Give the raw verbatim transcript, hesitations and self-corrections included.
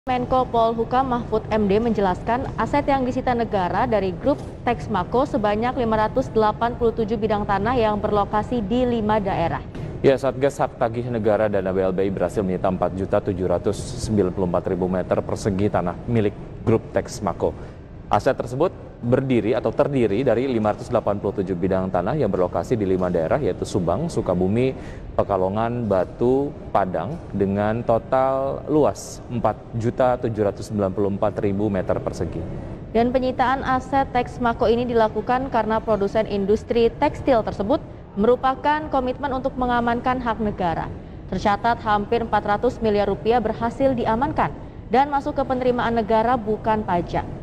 Menko Polhukam Mahfud M D menjelaskan aset yang disita negara dari grup Texmaco sebanyak lima ratus delapan puluh tujuh bidang tanah yang berlokasi di lima daerah. Ya, Satgas Hak Tagih Negara dan B L B I berhasil menyita empat juta tujuh ratus sembilan puluh empat ribu meter persegi tanah milik grup Texmaco. Aset tersebut berdiri atau terdiri dari lima ratus delapan puluh tujuh bidang tanah yang berlokasi di lima daerah yaitu Subang, Sukabumi, Pekalongan, Batu, Padang dengan total luas empat juta tujuh ratus sembilan puluh empat ribu meter persegi. Dan penyitaan aset Texmaco ini dilakukan karena produsen industri tekstil tersebut merupakan komitmen untuk mengamankan hak negara. Tercatat hampir empat ratus miliar rupiah berhasil diamankan dan masuk ke penerimaan negara bukan pajak.